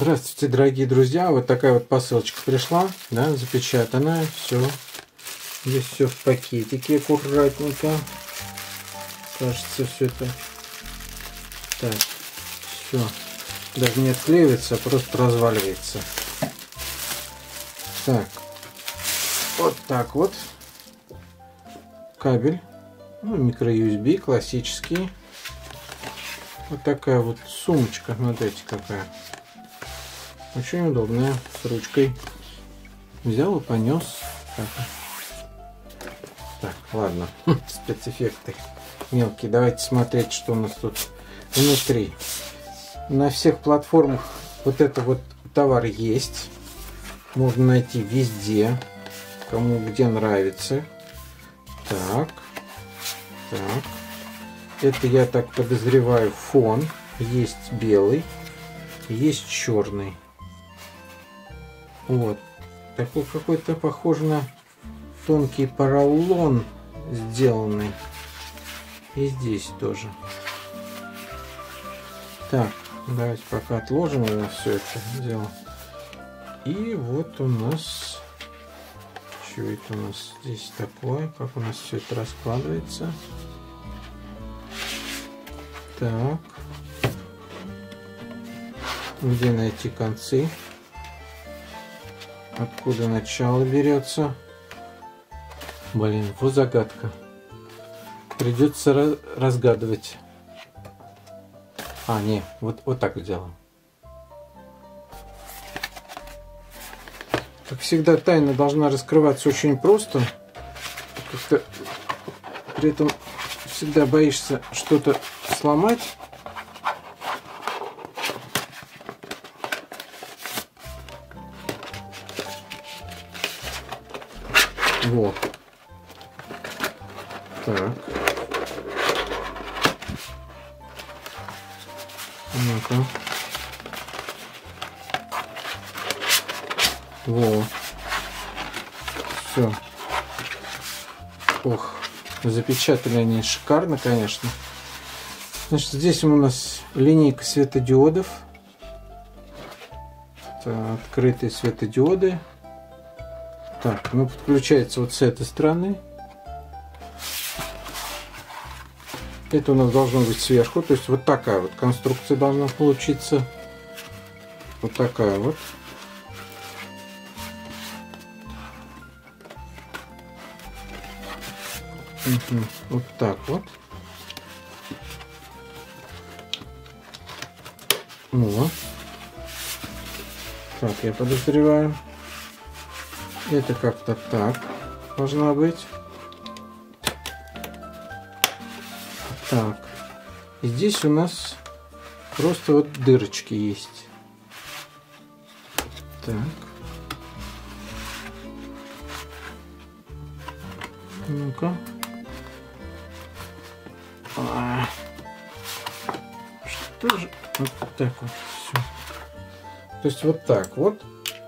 Здравствуйте, дорогие друзья! Вот такая вот посылочка пришла, да, запечатанная, все. Здесь все в пакетике аккуратненько. Кажется, все это так, все. Даже не отклеивается, а просто разваливается. Так, вот так вот. Кабель, ну, микро-USB, классический. Вот такая вот сумочка, смотрите какая. Очень удобная, с ручкой. Взял и понес. Так, ладно, спецэффекты мелкие. Давайте смотреть, что у нас тут внутри. На всех платформах вот это вот товар есть. Можно найти везде, кому где нравится. Так, так. Это, я так подозреваю, фон. Есть белый, есть черный. Вот. Такой какой-то похож на тонкий поролон сделанный. И здесь тоже. Так, давайте пока отложим его все это дело. И вот у нас... Что это у нас здесь такое? Как у нас все это раскладывается? Так. Где найти концы? Откуда начало берется? Блин, вот загадка. Придется разгадывать. А, не, вот так сделаем. Как всегда, тайна должна раскрываться очень просто. Как-то при этом всегда боишься что-то сломать. Вот. Так. Ну-ка. Вот. Все. Ох, запечатали они шикарно, конечно. Значит, здесь у нас линейка светодиодов. Это открытые светодиоды. Так, ну подключается вот с этой стороны. Это у нас должно быть сверху, то есть вот такая вот конструкция должна получиться. Вот такая вот. Угу. Вот так вот. Вот. Так, я подозреваю. Это как-то так должна быть. Так. И здесь у нас просто вот дырочки есть. Так. Ну-ка. Что же? Вот так вот все. То есть вот так вот.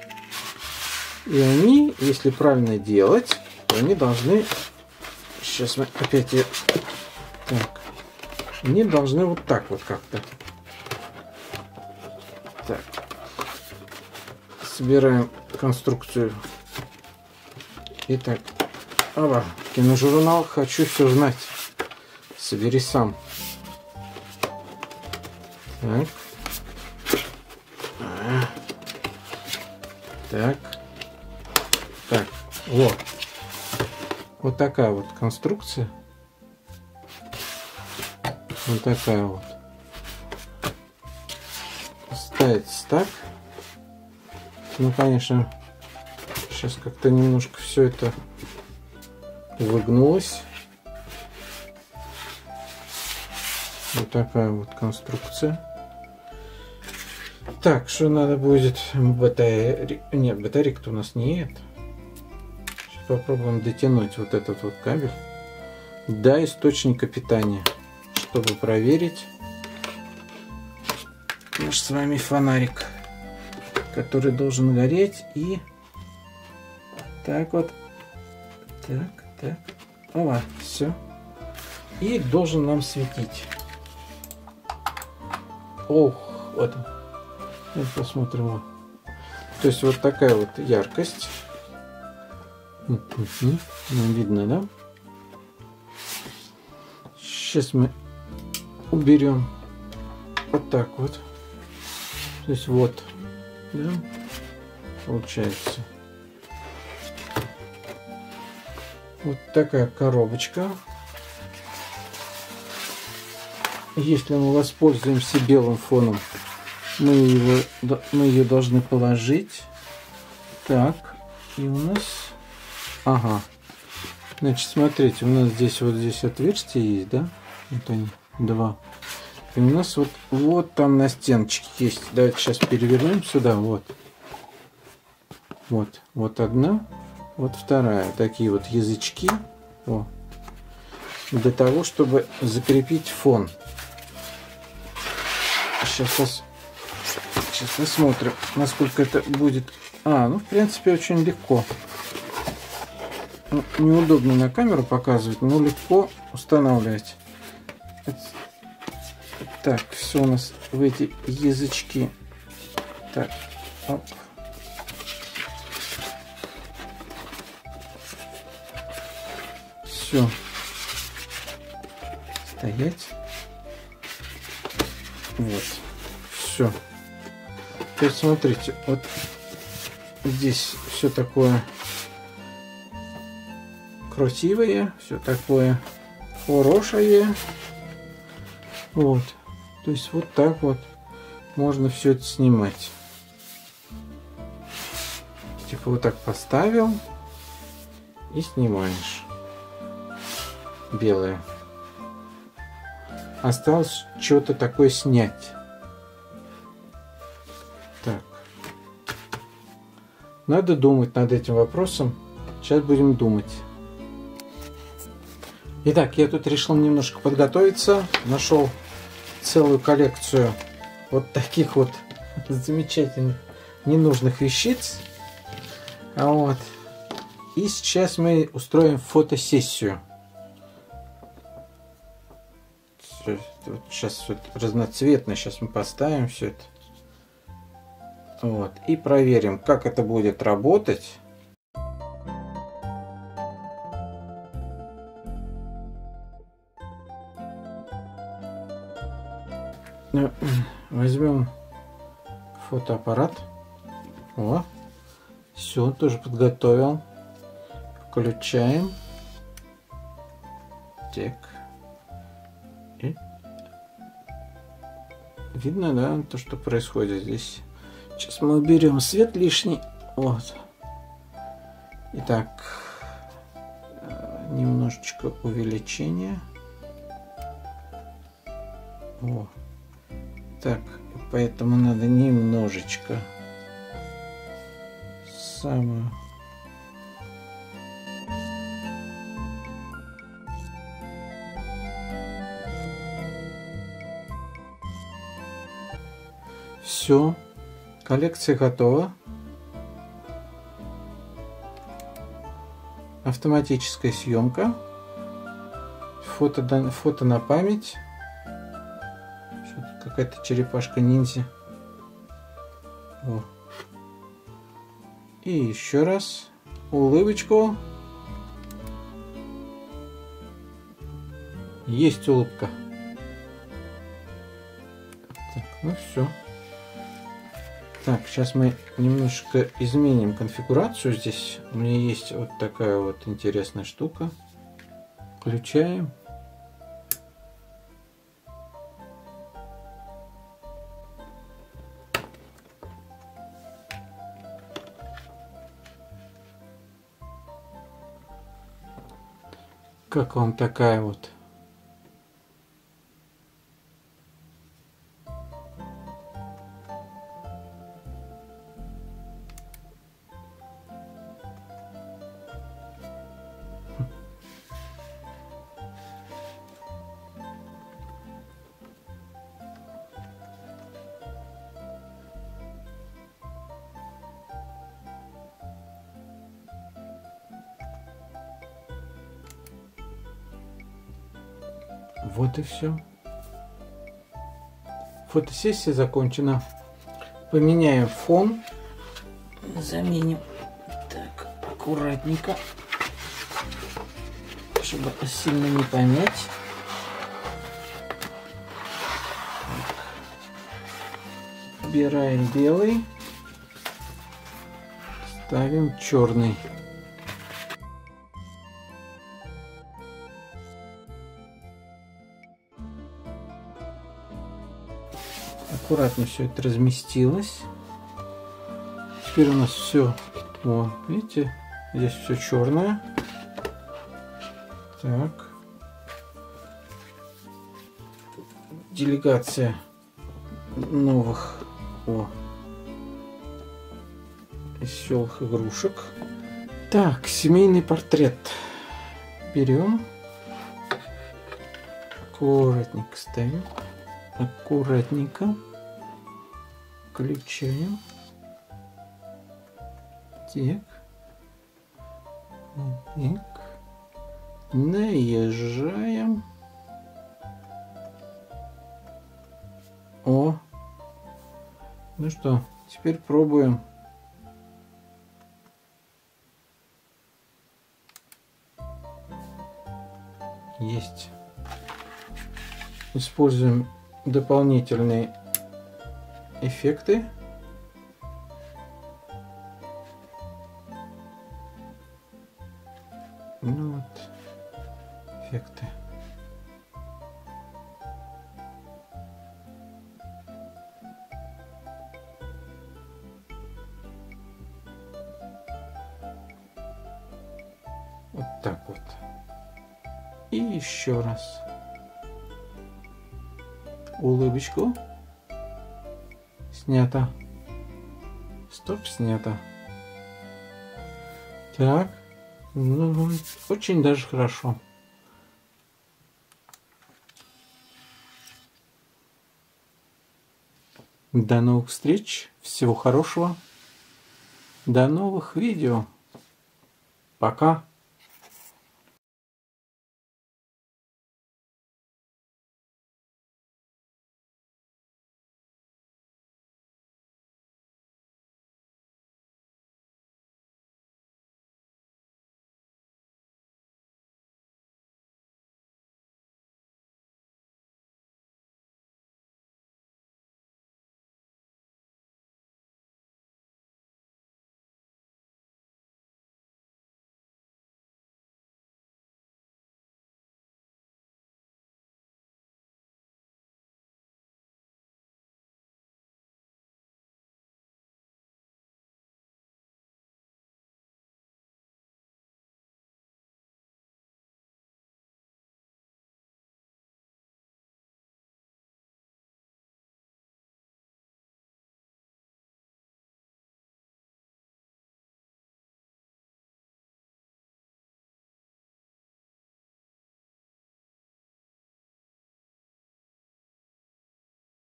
И они, если правильно делать, то они должны... Сейчас мы опять... Так. Они должны вот так вот как-то. Так. Собираем конструкцию. Итак. Ава, киножурнал, хочу все знать. Собери сам. Так. Так. Так, вот. Вот такая вот конструкция. Вот такая вот. Ставится так. Ну, конечно, сейчас как-то немножко все это выгнулось. Вот такая вот конструкция. Так, что надо будет? Нет, батарейка-то у нас нет. Сейчас попробуем дотянуть вот этот вот кабель до источника питания, чтобы проверить наш с вами фонарик, который должен гореть. И так вот. Так. Ова, все. И должен нам светить. Ох, вот он. Сейчас посмотрим. То есть вот такая вот яркость. Видно, да? Сейчас мы уберем вот так вот. То есть вот, да, получается. Вот такая коробочка. Если мы воспользуемся белым фоном, мы ее должны положить. Так, и у нас... Ага. Значит, смотрите, у нас здесь вот здесь отверстия есть, да? Вот они, два. И у нас вот там на стеночке есть. Давайте сейчас перевернем сюда. Вот. Вот одна, вот вторая. Такие вот язычки. О. Для того, чтобы закрепить фон. Сейчас посмотрим, насколько это будет. Ну, в принципе, очень легко. Неудобно на камеру показывать, но легко устанавливать. Так, все у нас в эти язычки. Так, оп. Все. Стоять. Вот. Все. Теперь смотрите, вот здесь все такое красивое, все такое хорошее. Вот. То есть вот так вот можно все это снимать. Типа вот так поставил и снимаешь. Белое. Осталось что-то такое снять. Так. Надо думать над этим вопросом. Сейчас будем думать. Итак, я тут решил немножко подготовиться. Нашел целую коллекцию вот таких вот замечательных ненужных вещиц. Вот. И сейчас мы устроим фотосессию. Вот сейчас вот разноцветно. Сейчас мы поставим все это. Вот. И проверим, как это будет работать. Возьмем фотоаппарат. О, все, тоже подготовил. Включаем. Так. И видно, да, то, что происходит здесь. Сейчас мы уберем свет лишний. Вот. Итак, немножечко увеличения. О. Так, поэтому надо немножечко самую. Все, коллекция готова. Автоматическая съемка. Фото на память. Какая-то черепашка ниндзя. О. И еще раз улыбочку. Есть улыбка. Так, ну все. Так, сейчас мы немножко изменим конфигурацию здесь. У меня есть вот такая вот интересная штука. Включаем. Как вам такая вот? Вот и все. Фотосессия закончена. Поменяем фон. Заменим. Так, аккуратненько, чтобы сильно не помять. Убираем белый, ставим черный. Аккуратно все это разместилось. Теперь у нас все, вот, видите, здесь все черное. Так. Делегация новых веселых игрушек. Так, семейный портрет. Берем. Аккуратненько ставим. Аккуратненько. Включаем. Так. Так. Наезжаем. О. Ну что, теперь пробуем. Есть. Используем дополнительные эффекты. Ну вот, эффекты. Вот так вот. И еще раз. Улыбочку. Снято. Стоп, снято. Так. Ну, очень даже хорошо. До новых встреч. Всего хорошего. До новых видео. Пока.